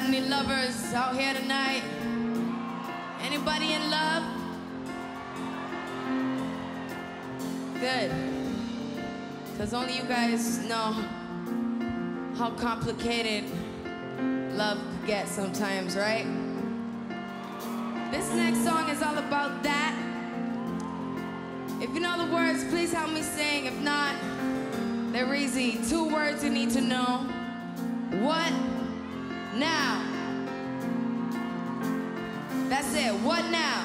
any lovers out here tonight? Anybody in love? Good. Because only you guys know how complicated love could get sometimes, right? This next song is all about that. If you know the words, please help me sing. If not, they're easy. 2 words you need to know. What now? That's it. What now?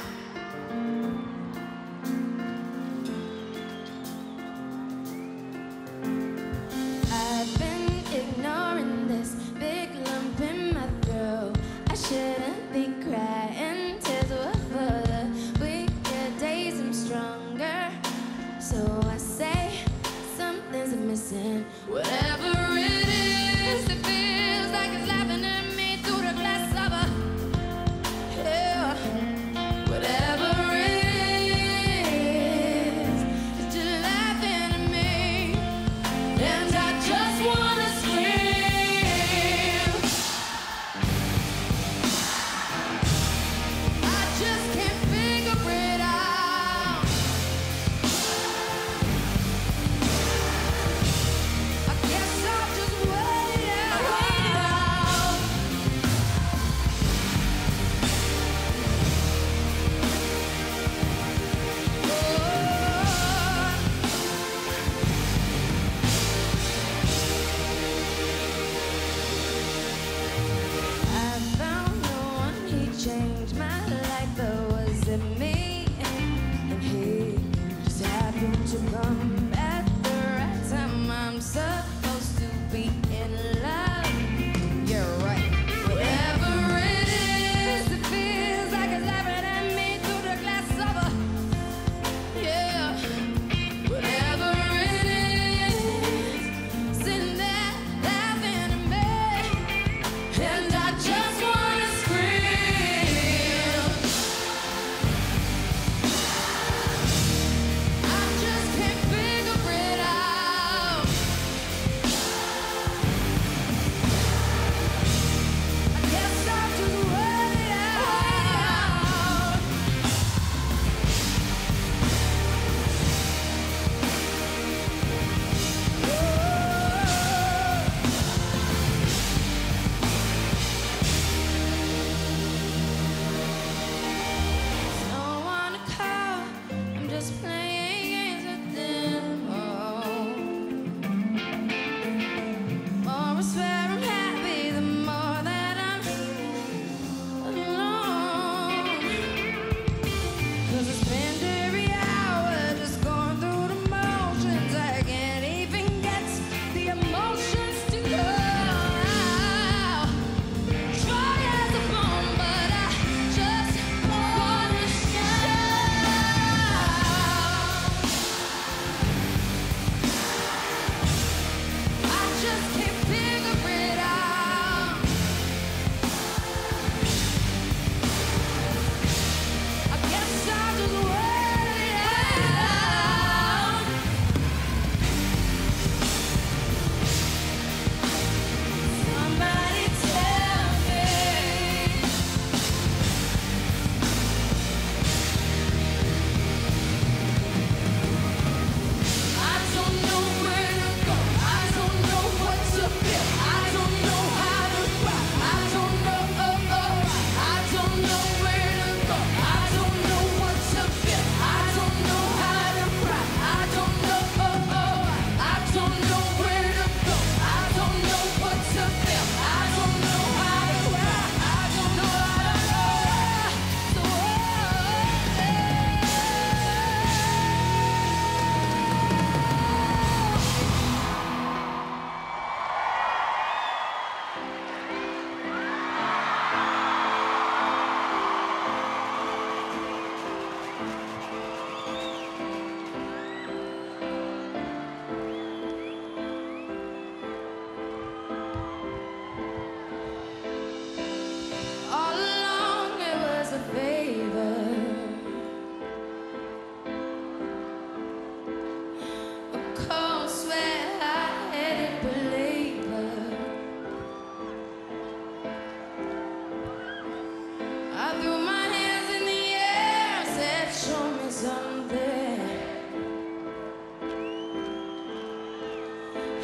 I've been ignoring this big lump in my throat. I shouldn't be crying. Tears were for the weaker days. I'm stronger. So I say something's missing. Whatever it is, it feels like it's laughing at me through the glass of a yeah. Whatever it is, it's just laughing at me. And I just wanna scream. I just can't figure it out. I guess I'll just wait it out. I found no one, he changed my life, but was it me? And he just happened to come at the right time. I'm supposed to be in love. You're right. Whatever it is, it feels like it's laughing at me through the glass of a yeah. Whatever it is, sitting there laughing at me, and I just wanna scream. I just can't feel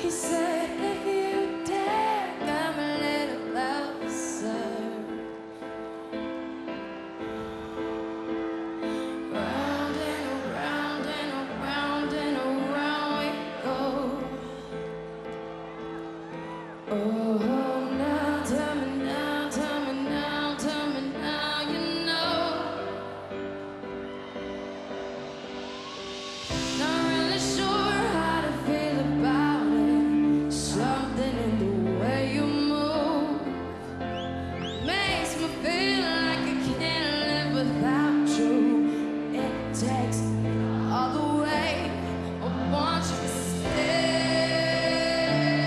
he said, if you dare come a little closer. Round and around and around and around we go. Oh, now tell me now, tell me now, tell me now, you know. Not really sure how to feel about it. Something in the way you move makes me feel like I can't live without you. It takes me all the way. I want you to stay.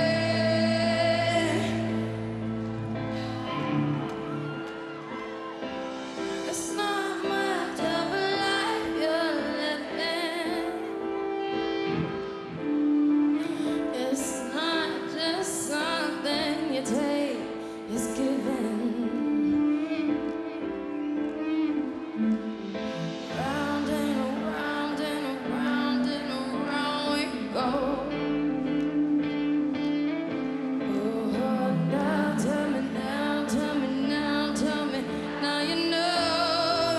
It's not much of a life you're living. It's not just something you take, it's given. Round and around and around and around we go. Oh, now tell me now, tell me now, tell me now, you know.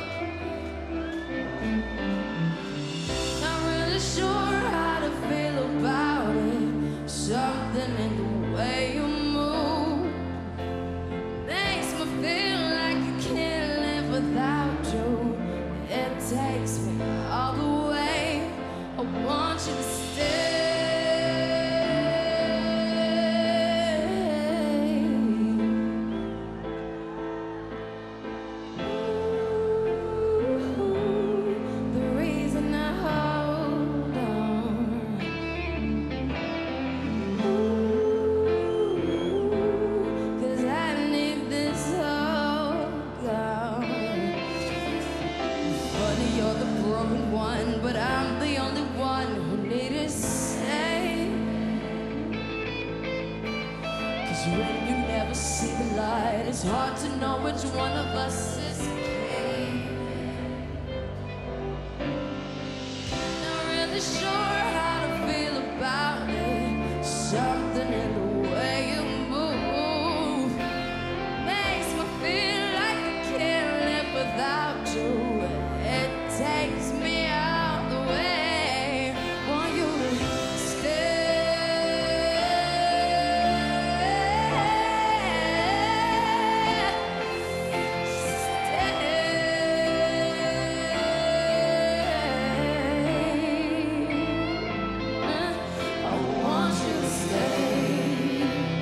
Not really sure how to feel about it. Something in the way you move makes me feel like I can't live without you. It takes me all the way. I want you to stay. The reason I hold on, 'cause I need this hold on. Funny, you're the broken one, but I'm the only one who needed saved. 'Cause when you never see the light, it's hard to know which one of us is king. Not really sure how to feel about it. Something in the way you move makes me feel like I can't live without you. It takes me out the way. Want you to I want you to stay.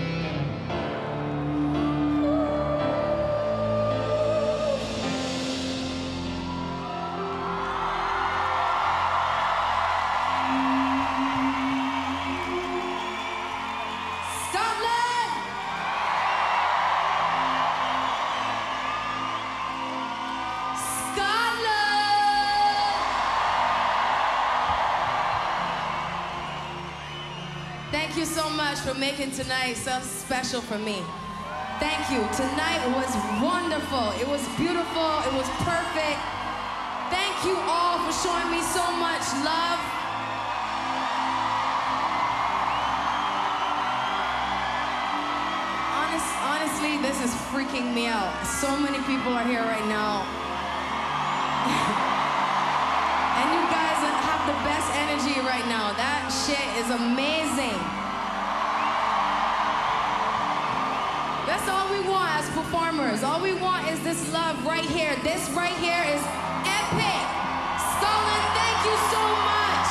Scotland! Thank you so much for making tonight so special for me. Thank you. Tonight was wonderful. It was beautiful. It was perfect. Thank you all for showing me so much love. Honestly, this is freaking me out. So many people are here right now. And you guys have the best energy right now. That shit is amazing. That's all we want as performers. All we want is this love right here. This right here is epic. Scotland, thank you so much.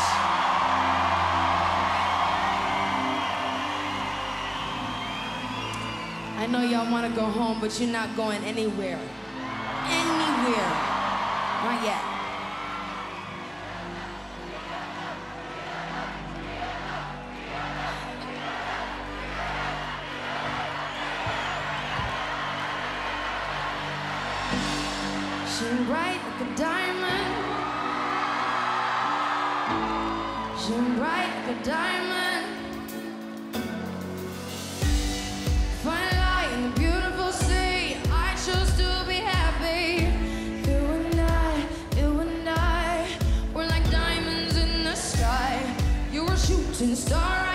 I know y'all want to go home, but you're not going anywhere. Anywhere. Not yet. Shine bright like a diamond. Shine bright like a diamond. Find light in the beautiful sea. I chose to be happy. You and I, we're like diamonds in the sky. You were a shooting star.